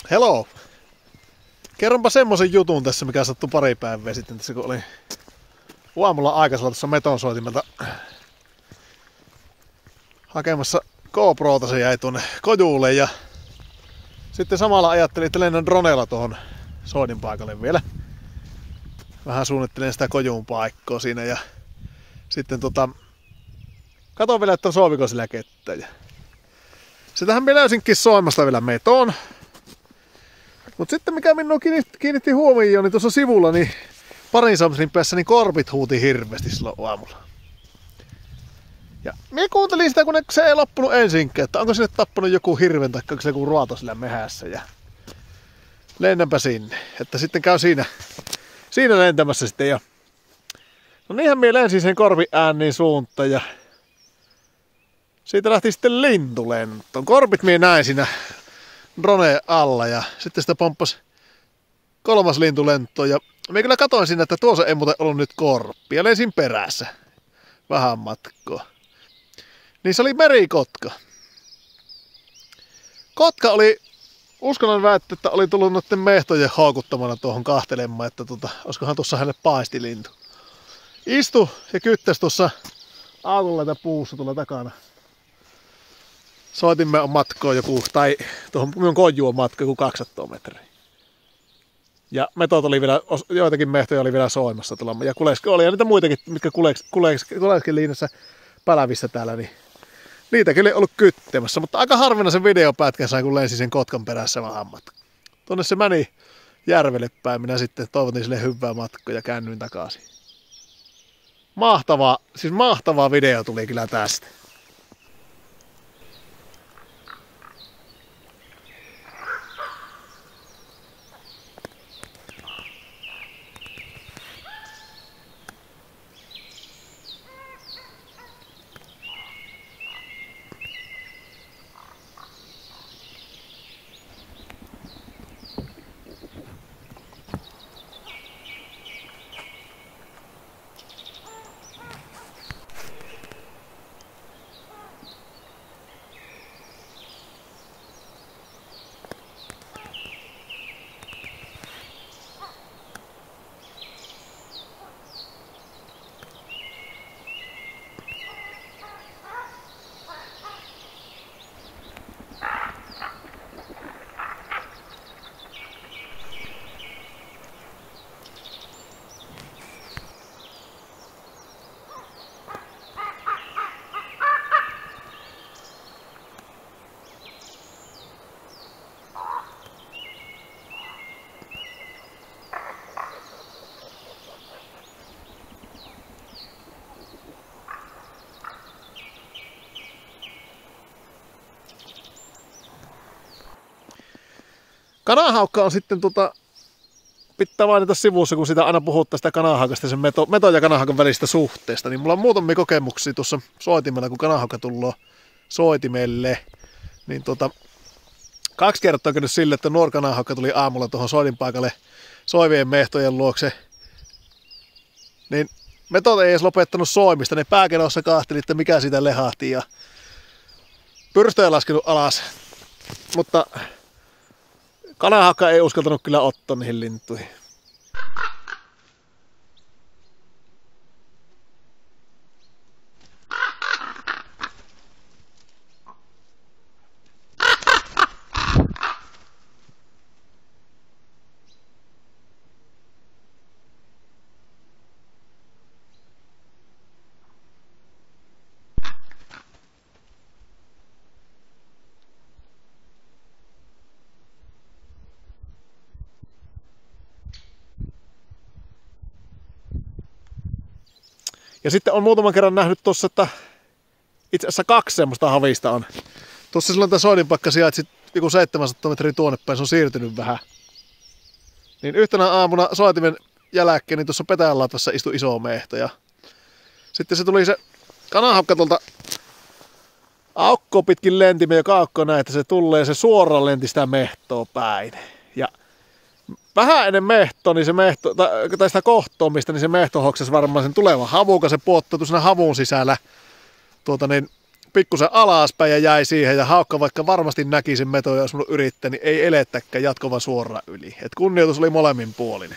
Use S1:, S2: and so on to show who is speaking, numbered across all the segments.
S1: Hello! Kerronpa semmosen jutun tässä, mikä sattui pari päivää sitten tässä, kun oli aamulla aikaisella tuossa metonsoitimelta hakemassa GoProta. Se jäi tuonne kojuulle ja sitten samalla ajattelin, että lennän dronella tuohon soidin paikalle vielä. Vähän suunnittelen sitä kojuun paikkoa siinä ja sitten katon vielä, että sooviko sillä kettä. Sitähän minä löysinkin soimasta vielä metoon. Mut sitten mikä minua kiinnitti huomioon, niin tuossa sivulla niin parin metrin päässä niin korpit huuti hirveästi silloin aamulla. Ja minä kuuntelin sitä, kun se ei loppunut ensinkään, että onko sinne tappanut joku hirven tai onko se joku ruoto sillä mehässä. Ja lennänpä sinne, että sitten käy siinä lentämässä sitten. Ja no niinhän minä lensin sen korviääniin suuntaan ja siitä lähti sitten lintulentoon. Korpit minä näin siinä drone alla ja sitten sitä pomppasi kolmas lintulento ja minä kyllä katoin siinä, että tuossa ei muuten ollut nyt korppi ja lensin perässä vähän matkoa. Niin se oli merikotka. Kotka oli, uskallan väittää, että oli tullut noiden mehtojen haukuttamana tuohon kahtelemaan, että olisikohan tuossa hänelle paistilintu. Istu ja kyttäsi tuossa aamulla puussa tuolla takana. Soitimme on matkoa joku, tai tuohon minun kojuun on matka joku 200 metriä. Ja metot oli vielä, joitakin mehtoja oli vielä soimassa tuolla. Ja oli ja niitä muitakin, mitkä kuleskeli liinassa pälävissä täällä, niin niitäkin oli ollut kyttämässä. Mutta aika harvinaisen videopätkän sain, kun lensin sen kotkan perässä vähän matkaa. Tuonne se meni järvelle päin. Minä sitten toivotin sille hyvää matkaa ja käännyin takaisin. Mahtava video tuli kyllä tästä. Kanahaukka on sitten pitää mainita sivussa, kun sitä aina puhuttaa sitä kanahaukasta sen meton ja kanahaukan välistä suhteesta, niin mulla on muutamia kokemuksia tuossa soitimella, kun kanahaukka tullut soitimelle, niin 2 kertaa on käynyt sille, että nuorkanahaukka tuli aamulla tuohon soidin paikalle soivien mehtojen luokse, niin metot ei edes lopettanut soimista, ne pääkenossa kahteli, että mikä siitä lehahti ja pyrstö ei laskenut alas, mutta kanahaukka ei uskaltanut kyllä ottaa niihin lintuihin. Ja sitten on muutaman kerran nähnyt tuossa, että itse asiassa 2 semmoista havista on. Tuossa silloin tämä soidinpaikka sijaitsi joku 700 metriä tuonne päin, se on siirtynyt vähän. Niin yhtenä aamuna soitimen jälkeen, niin tuossa petäjänlatvassa istui iso mehto. Ja sitten se tuli se kanahaukka tuolta aukkoa pitkin lentimme, joka aukko näin, että se tulee ja se suoraan lenti sitä mehtoa päin. Ja vähän ennen mehtoa, niin se tai sitä kohtoamista, niin se mehto hoksasi varmaan sen tulevan havuun, se puottoutui siinä havun sisällä pikkusen alaspäin ja jäi siihen. Ja haukka vaikka varmasti näki sen meton ja olisi minun yrittää, niin ei elettäkään jatkovan suoraan yli. Et kunnioitus oli molemminpuolinen.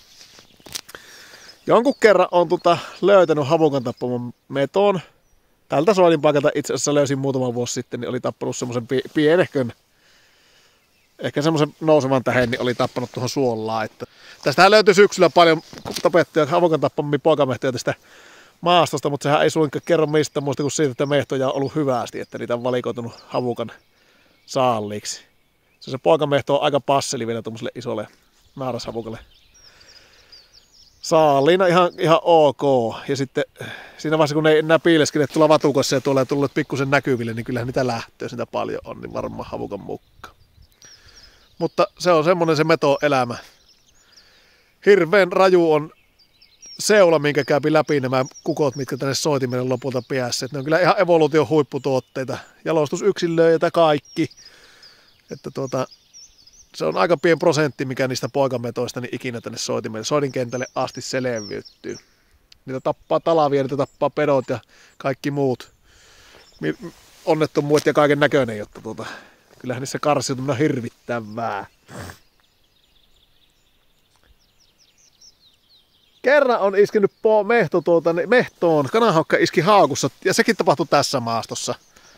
S1: Jonkun kerran on löytänyt havukan tappamon meton. Tältä soidin paikalta itse asiassa löysin muutama vuosi sitten, niin oli tappanut semmoisen pienehkön. Ehkä semmoisen nousevan tähen, niin oli tappanut tuohon suolaan. Tästähän löytyi syksyllä paljon tapettuja havukan tappamia poikamehtoja tästä maastosta, mutta sehän ei suinkaan kerro mistään muusta kuin siitä, että mehtoja on ollut hyvästi, että niitä on valikoitunut havukan saalliiksi. Se poikamehto on aika passeli vielä tuommoiselle isolle naarashavukalle. Saaliina ihan ok. Ja sitten siinä vaiheessa, kun ne ei enää piileskele tuolla vatukossa ja tuolla tullut pikkusen näkyville, niin kyllähän niitä lähtöä, sitä paljon on, niin varmaan havukan mukaan. Mutta se on semmonen se meto-elämä. Hirveän raju on seula, minkä käypi läpi nämä kukot, mitkä tänne soitimelle lopulta päässeet. Ne on kyllä ihan evoluution huipputuotteita. Jalostusyksilöitä ja kaikki. Että se on aika pieni prosentti, mikä niistä poikametoista niin ikinä tänne soitimelle. Soidinkentälle asti selviytyy. Niitä tappaa talavia, niitä tappaa pedot ja kaikki muut. Onnettomuudet ja kaiken näköinen, jotta kyllähän niissä karsiutuminen on hirvittävää. Kerran on iskenyt mehtoon, kanahaukka iski haukussa ja sekin tapahtui tässä maastossa.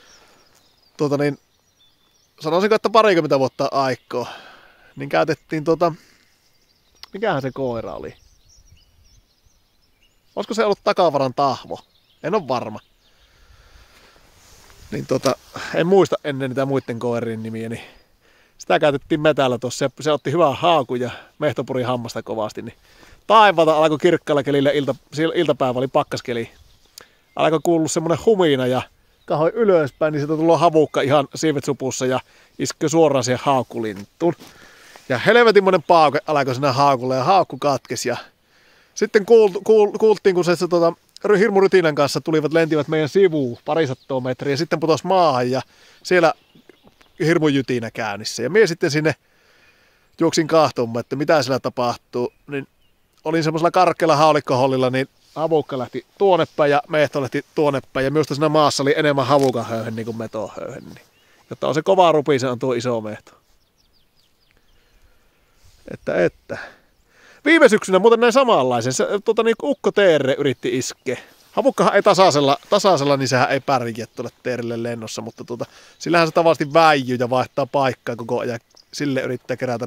S1: Sanoisinko, että 20 vuotta aikaa. Niin käytettiin mikähän se koira oli? Olisiko se ollut Takavaran Tahvo? En ole varma. Niin en muista ennen niitä muiden koirien nimiä, niin sitä käytettiin metällä tuossa. Se otti hyvää haakun ja mehto puri hammasta kovasti. Niin taivaalta alkoi kirkkaalla kelillä, iltapäivä oli pakkaskeli. Alkoi kuulua semmonen humina ja kahoin ylöspäin, niin sieltä tullut havukka ihan siivet supussa ja iskö suoraan siihen haukkulintuun. Ja helvetinmoinen pauke alkoi siinä haukulla ja haukku katkesi. Ja sitten kuultiin, kun se hirmurytinän kanssa lentivät meidän sivuun 200 metriä ja sitten putosi maahan ja siellä hirmujytinä käynnissä. Ja minä sitten sinne juoksin kahtomaan, että mitä siellä tapahtuu. Niin olin semmoisella karkealla haulikkohollilla, niin havukka lähti tuonnepäin ja mehto lähti tuonnepäin. Ja minusta siinä maassa oli enemmän havukan höyhen niin kuin meton höyhen. Niin. Jotta on se kova rupi, se on tuo iso mehto. Että. Viime syksynä muuten näin samanlaisen. Se, niin ukko teere yritti iskeä. Havukkahan ei tasaisella, niin sehän ei pärjää tuolle teerille lennossa, mutta sillähän se tavallisesti väijyy ja vaihtaa paikkaa koko ajan. Sille yrittää kerätä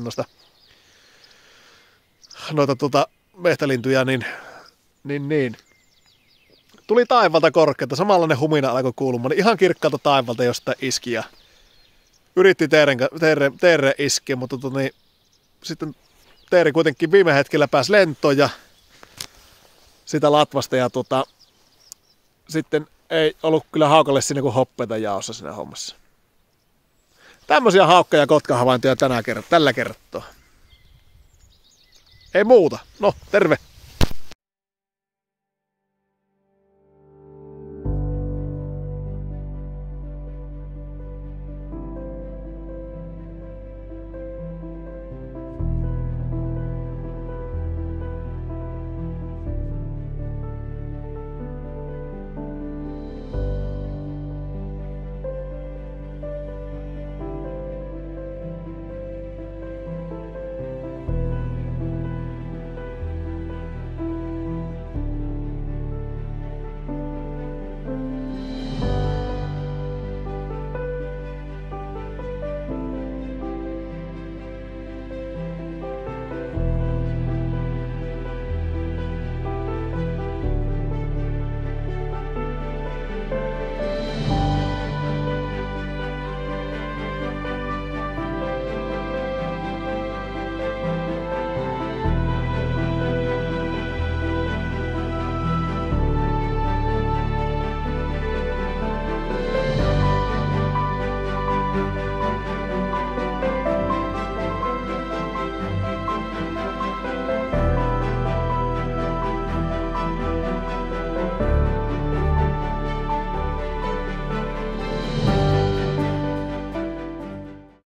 S1: noita mehtälintuja, niin. Tuli taivalta korkealta, samanlainen humina alkoi kuulumaan, niin ihan kirkkaalta taivalta jostain iski ja yritti teere iskeä, mutta sitten teeri kuitenkin viime hetkellä pääsi lentoon ja sitä latvasta ja sitten ei ollut kyllä haukalle siinä kuin hoppeita jaossa siinä hommassa. Tämmöisiä haukka- ja kotkahavaintoja tällä kertaa. Ei muuta. No, terve!